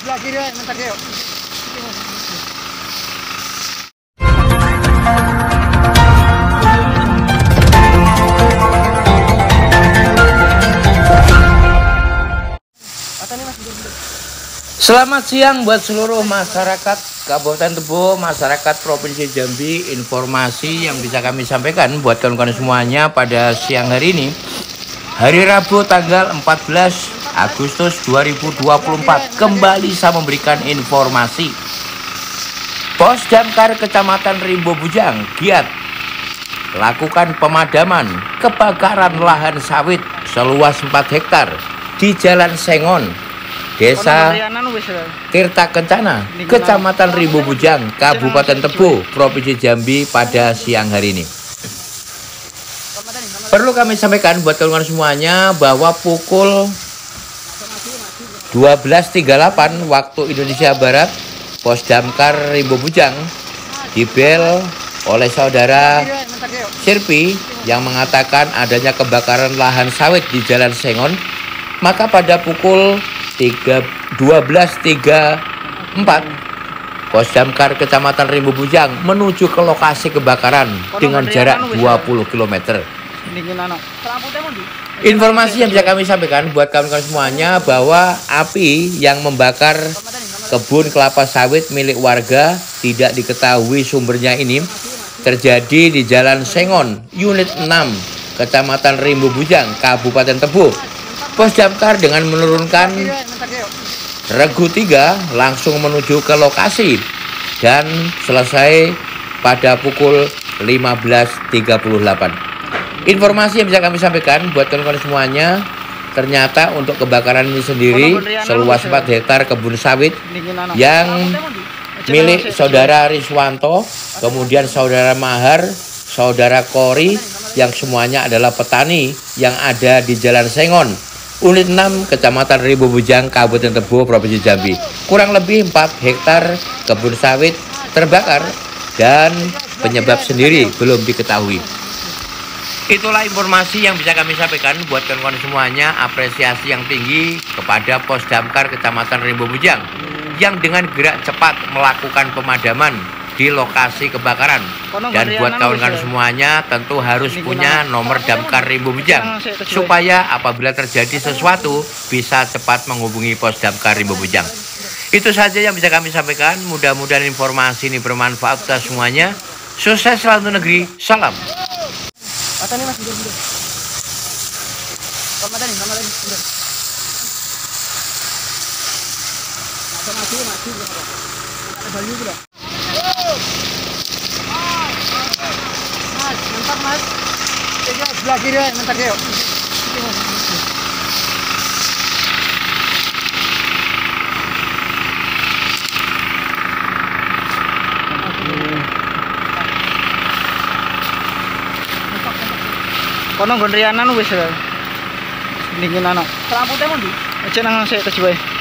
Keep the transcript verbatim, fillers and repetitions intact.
sebelah kiri ya, bentar yuk. Selamat siang buat seluruh masyarakat Kabupaten Tebo, masyarakat Provinsi Jambi. Informasi yang bisa kami sampaikan buat kawan-kawan semuanya pada siang hari ini, hari Rabu tanggal empat belas Agustus dua ribu dua puluh empat, kembali saya memberikan informasi. Pos Damkar Kecamatan Rimbo Bujang giat lakukan pemadaman kebakaran lahan sawit seluas empat hektar di Jalan Sengon, Desa Tirta Kencana, Kecamatan Rimbo Bujang, Kabupaten Tebo, Provinsi Jambi pada siang hari ini. Perlu kami sampaikan buat kawan-kawan semuanya bahwa pukul dua belas tiga puluh delapan waktu Indonesia Barat, Pos Damkar Rimbo Bujang dibel oleh saudara Sirpi yang mengatakan adanya kebakaran lahan sawit di Jalan Sengon. Maka pada pukul dua belas tiga puluh empat, Pos Damkar Kecamatan Rimbo Bujang menuju ke lokasi kebakaran dengan jarak dua puluh kilometer. Informasi yang bisa kami sampaikan buat kawan-kawan semuanya bahwa api yang membakar kebun kelapa sawit milik warga tidak diketahui sumbernya ini terjadi di Jalan Sengon, Unit enam, Kecamatan Rimbo Bujang, Kabupaten Tebo. Pos Damkar dengan menurunkan regu tiga langsung menuju ke lokasi dan selesai pada pukul lima belas tiga puluh delapan. Informasi yang bisa kami sampaikan buat kawan-kawan semuanya, ternyata untuk kebakaran ini sendiri seluas empat hektar kebun sawit yang milik saudara Riswanto, kemudian saudara Mahar, saudara Kori, yang semuanya adalah petani yang ada di Jalan Sengon, Unit enam, Kecamatan Rimbo Bujang, Kabupaten Tebo, Provinsi Jambi. Kurang lebih empat hektar kebun sawit terbakar dan penyebab sendiri belum diketahui. Itulah informasi yang bisa kami sampaikan buat kawan-kawan semuanya. Apresiasi yang tinggi kepada Pos Damkar Kecamatan Rimbo Bujang yang dengan gerak cepat melakukan pemadaman di lokasi kebakaran. Dan buat kawan-kawan semuanya tentu harus punya nomor Damkar Rimbo Bujang supaya apabila terjadi sesuatu bisa cepat menghubungi Pos Damkar Rimbo Bujang. Itu saja yang bisa kami sampaikan. Mudah-mudahan informasi ini bermanfaat untuk semuanya. Sukses selalu negeri. Salam. Atau nih mas, mundur, mundur. Sama tadi, sama tadi, mundur. Masa maju, maju, ada bayu juga. Mas, mantap mas. Tiga sebelah kiri ya, bentar yuk. Kono gondrianan wis. Dingin ana. Rambutnya mau di? Aja nang sik terus wae.